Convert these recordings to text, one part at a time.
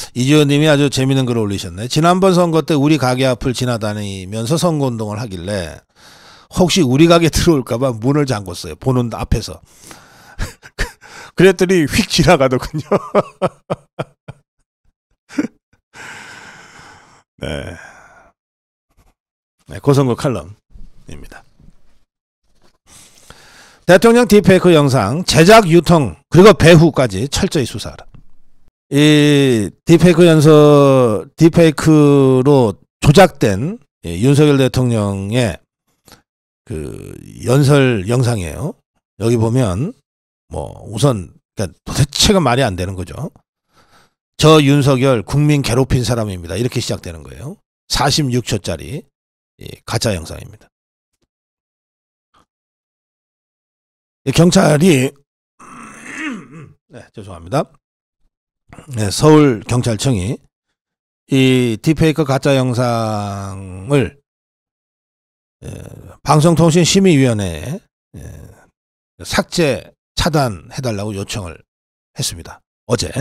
이주호님이 아주 재미있는 글을 올리셨네. 지난번 선거 때 우리 가게 앞을 지나다니면서 선거운동을 하길래 혹시 우리 가게 들어올까봐 문을 잠궜어요. 보는 앞에서. 그랬더니 휙 지나가더군요. 네. 네, 고선거 칼럼입니다. 대통령 딥페이크 영상 제작, 유통, 그리고 배후까지 철저히 수사하라. 이 딥페이크로 조작된 윤석열 대통령의 그 연설 영상이에요. 여기 보면 뭐 우선 그러니까 도대체가 말이 안 되는 거죠. 저 윤석열 국민 괴롭힌 사람입니다. 이렇게 시작되는 거예요. 46초짜리 가짜 영상입니다. 경찰이 네, 죄송합니다. 네, 서울경찰청이 이 딥페이크 가짜 영상을 방송통신심의위원회에 삭제 차단해달라고 요청을 했습니다. 어제.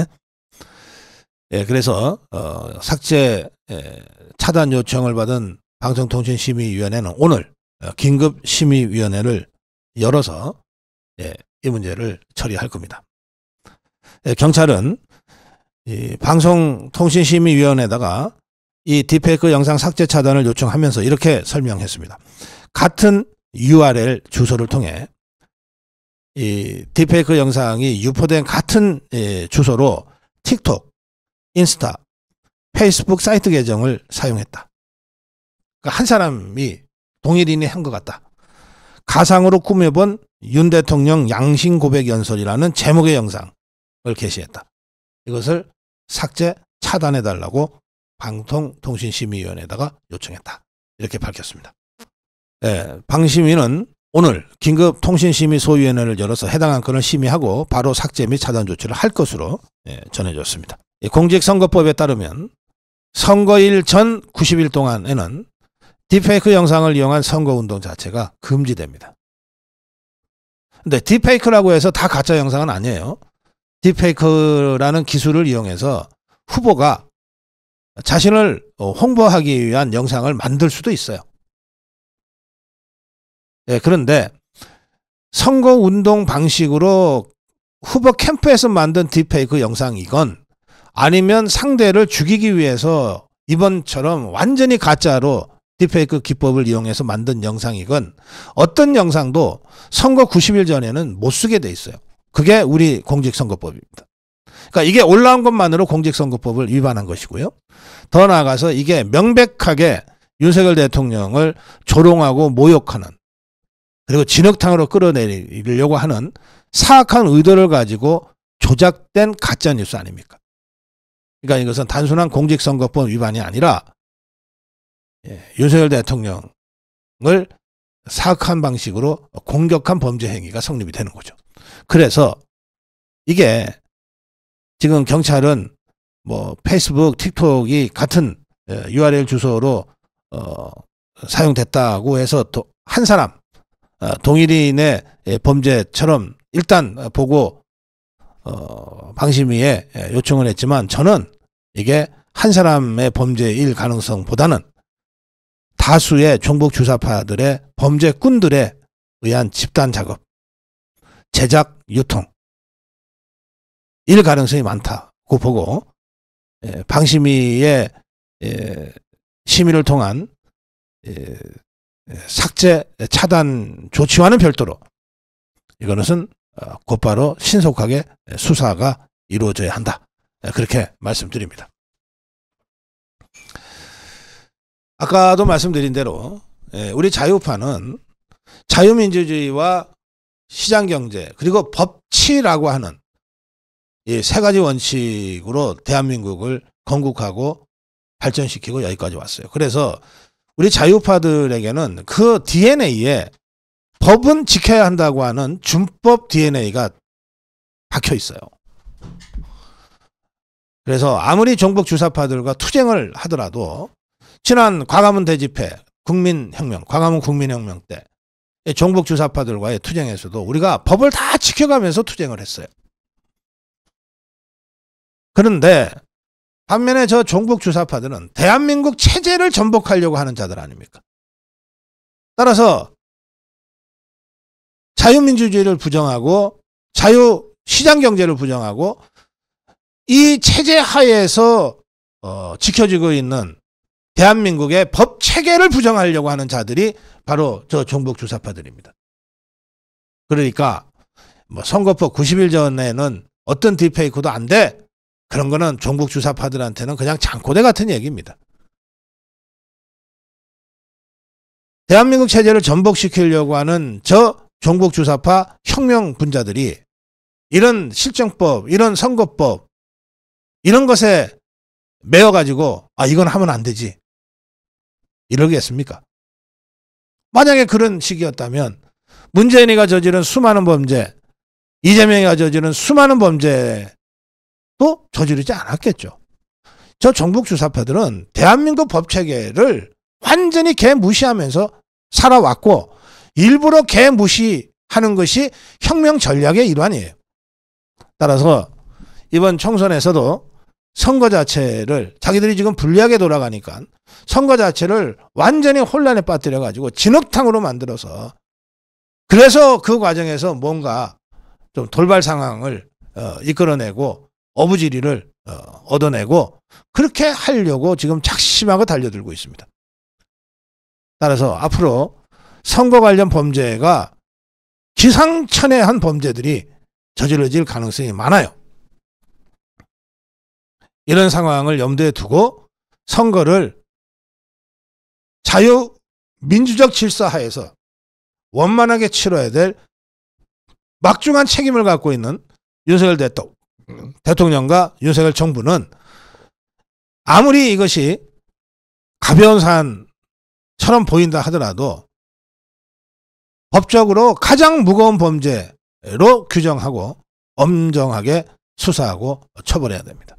그래서 삭제 차단 요청을 받은 방송통신심의위원회는 오늘 긴급심의위원회를 열어서 이 문제를 처리할 겁니다. 경찰은 이 방송통신심의위원회에다가 이 딥페이크 영상 삭제 차단을 요청하면서 이렇게 설명했습니다. 같은 URL 주소를 통해 이 딥페이크 영상이 유포된 같은 주소로 틱톡, 인스타, 페이스북 사이트 계정을 사용했다. 그러니까 한 사람이 동일인이 한 것 같다. 가상으로 꾸며본 윤 대통령 양심 고백 연설이라는 제목의 영상을 게시했다. 이것을 삭제 차단해달라고 방통통신심의위원회에다가 요청했다. 이렇게 밝혔습니다. 방심위는 오늘 긴급통신심의소위원회를 열어서 해당 안건을 심의하고 바로 삭제 및 차단 조치를 할 것으로 전해졌습니다. 공직선거법에 따르면 선거일 전 90일 동안에는 딥페이크 영상을 이용한 선거운동 자체가 금지됩니다. 근데 딥페이크라고 해서 다 가짜 영상은 아니에요. 딥페이크라는 기술을 이용해서 후보가 자신을 홍보하기 위한 영상을 만들 수도 있어요. 그런데 선거운동 방식으로 후보 캠프에서 만든 딥페이크 영상이건 아니면 상대를 죽이기 위해서 이번처럼 완전히 가짜로 딥페이크 기법을 이용해서 만든 영상이건 어떤 영상도 선거 90일 전에는 못 쓰게 돼 있어요. 그게 우리 공직선거법입니다. 그러니까 이게 올라온 것만으로 공직선거법을 위반한 것이고요. 더 나아가서 이게 명백하게 윤석열 대통령을 조롱하고 모욕하는 그리고 진흙탕으로 끌어내리려고 하는 사악한 의도를 가지고 조작된 가짜뉴스 아닙니까? 그러니까 이것은 단순한 공직선거법 위반이 아니라 윤석열 대통령을 사악한 방식으로 공격한 범죄 행위가 성립이 되는 거죠. 그래서 이게 지금 경찰은 뭐 페이스북, 틱톡이 같은 URL 주소로 사용됐다고 해서 한 사람 동일인의 범죄처럼 일단 보고 방심위에 요청을 했지만 저는 이게 한 사람의 범죄일 가능성보다는 다수의 종북 주사파들의 범죄꾼들에 의한 집단 작업, 제작, 유통 일 가능성이 많다고 보고 방심위의 심의를 통한 삭제 차단 조치와는 별도로 이것은 곧바로 신속하게 수사가 이루어져야 한다. 그렇게 말씀드립니다. 아까도 말씀드린 대로 우리 자유파는 자유민주주의와 시장경제 그리고 법치라고 하는 이 세 가지 원칙으로 대한민국을 건국하고 발전시키고 여기까지 왔어요. 그래서 우리 자유파들에게는 그 DNA에 법은 지켜야 한다고 하는 준법 DNA가 박혀 있어요. 그래서 아무리 종북 주사파들과 투쟁을 하더라도 지난 광화문 대집회, 국민혁명, 광화문 국민혁명 때 종북 주사파들과의 투쟁에서도 우리가 법을 다 지켜가면서 투쟁을 했어요. 그런데 반면에 저 종북 주사파들은 대한민국 체제를 전복하려고 하는 자들 아닙니까? 따라서 자유민주주의를 부정하고 자유시장경제를 부정하고 이 체제 하에서 지켜지고 있는 대한민국의 법 체계를 부정하려고 하는 자들이 바로 저 종북 주사파들입니다. 그러니까 뭐 선거법 90일 전에는 어떤 딥페이크도 안 돼. 그런 거는 종북 주사파들한테는 그냥 장코대 같은 얘기입니다. 대한민국 체제를 전복시키려고 하는 저 종북 주사파 혁명 분자들이 이런 실정법, 이런 선거법, 이런 것에 매여가지고 이건 하면 안 되지. 이러겠습니까? 만약에 그런 식이었다면 문재인이가 저지른 수많은 범죄, 이재명이가 저지른 수많은 범죄도 저지르지 않았겠죠. 저 종북 주사파들은 대한민국 법체계를 완전히 개무시하면서 살아왔고 일부러 개무시하는 것이 혁명 전략의 일환이에요. 따라서 이번 총선에서도 선거 자체를 자기들이 지금 불리하게 돌아가니까 선거 자체를 완전히 혼란에 빠뜨려 가지고 진흙탕으로 만들어서 그래서 그 과정에서 뭔가 좀 돌발 상황을 이끌어내고 어부지리를 얻어내고 그렇게 하려고 지금 작심하고 달려들고 있습니다. 따라서 앞으로 선거 관련 범죄가 기상천외한 범죄들이 저질러질 가능성이 많아요. 이런 상황을 염두에 두고 선거를 자유민주적 질서 하에서 원만하게 치러야 될 막중한 책임을 갖고 있는 윤석열 대통령과 윤석열 정부는 아무리 이것이 가벼운 사안처럼 보인다 하더라도 법적으로 가장 무거운 범죄로 규정하고 엄정하게 수사하고 처벌해야 됩니다.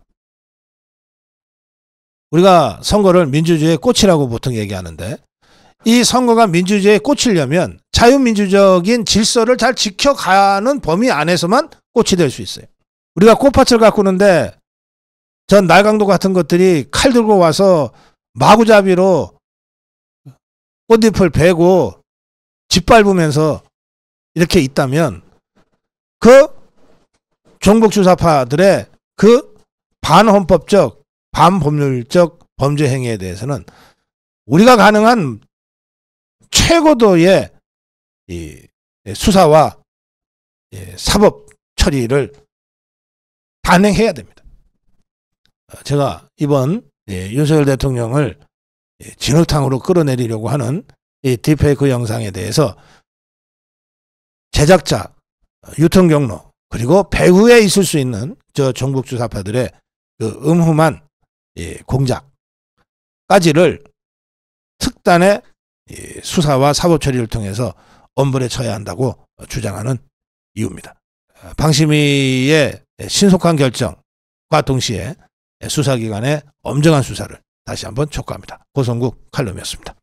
우리가 선거를 민주주의의 꽃이라고 보통 얘기하는데 이 선거가 민주주의에 꽂히려면 자유민주적인 질서를 잘 지켜가는 범위 안에서만 꽃이 될 수 있어요. 우리가 꽃밭을 가꾸는데 전 날강도 같은 것들이 칼 들고 와서 마구잡이로 꽃잎을 베고 짓밟으면서 이렇게 있다면 그 종북 주사파들의 그 반헌법적 반법률적 범죄 행위에 대해서는 우리가 가능한 최고도의 이 수사와 사법 처리를 단행해야 됩니다. 제가 이번 윤석열 대통령을 진흙탕으로 끌어내리려고 하는 이 딥페이크 영상에 대해서 제작자, 유통 경로 그리고 배후에 있을 수 있는 저 종북 주사파들의 그 음흉한 공작까지를 특단의 수사와 사법 처리를 통해서 엄벌에 처해야 한다고 주장하는 이유입니다. 방심위의 신속한 결정과 동시에 수사기관의 엄정한 수사를 다시 한번 촉구합니다. 고성국 칼럼이었습니다.